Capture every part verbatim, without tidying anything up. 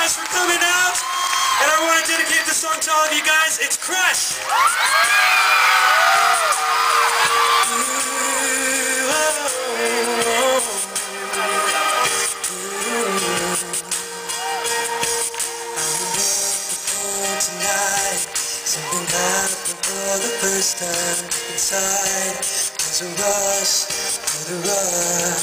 much for coming out. And I want to dedicate this song to all of you guys. It's Crush. Tonight, something happened for the first time inside. There's a rush, for the rush.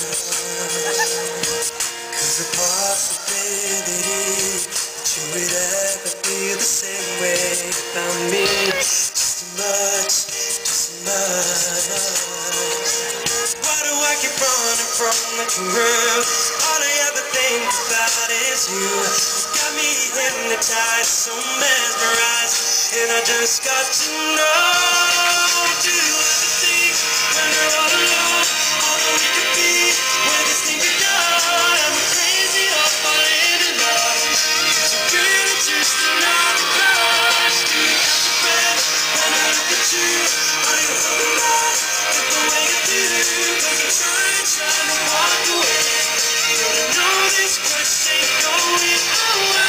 Cause the possibility that you would ever feel the same way about me, just too much, just too much. Why do I keep running from the truth? All I ever think about is you. Got me hypnotized, so mesmerized, and I just got to know. Do you ever think when we're all alone, all that we could be, where this thing could go? I'm crazy of falling in love. Is it really just another crush? Do you have to bet when I look at you? Are you holding on with the way you do? Cause I'm trying, trying to walk away, but I know this crush ain't going away.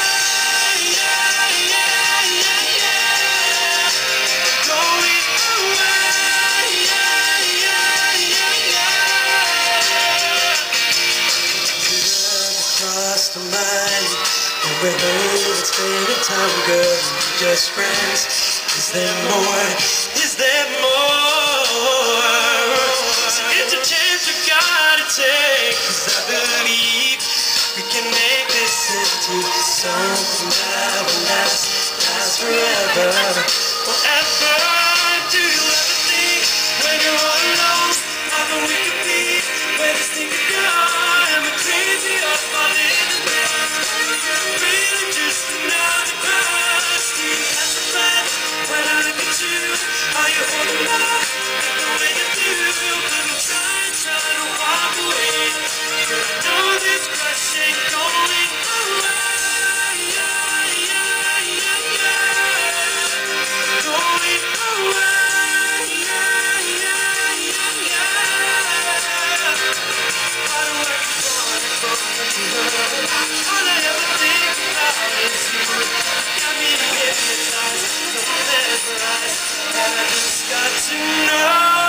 To mine, and we're home, spending time good, just friends. Is there more? Is there more? So it's a chance we gotta take, cause I believe we can make this into something that will last, last forever, forever. Do you ever think when you're all alone, how that we could be, where this thing could go? Am I crazy or falling? Really just another crush. Do you catch the flag when I look at you? Are you holding on the way you do? Cause I'm trying, trying to walk away, but I know this crush ain't going away. Yeah, yeah, yeah, yeah. Going away. Yeah, yeah, yeah, yeah. Why do I keep running from you? All I ever think about is you. Got me hypnotized, so mesmerized, and I just got to know.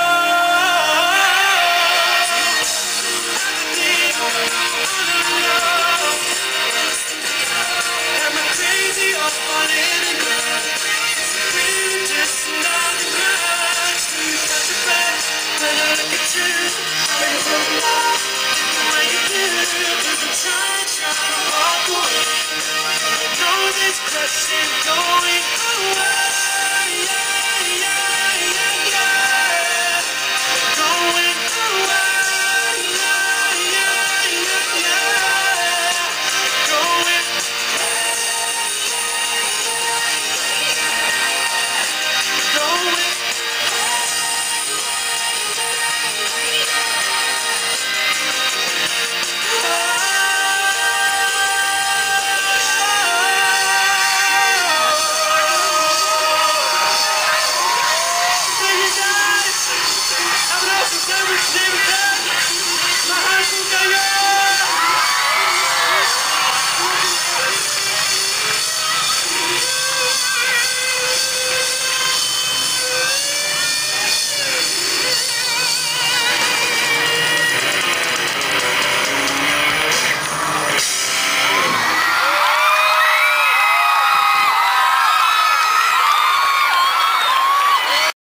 Everything I wanna know. Am I crazy or falling in love? Is it really just another crush? Do you catch it back when I look at you? Are you holding on the way you do? Cause I'm trying, trying to walk away, I know this crush ain't going away.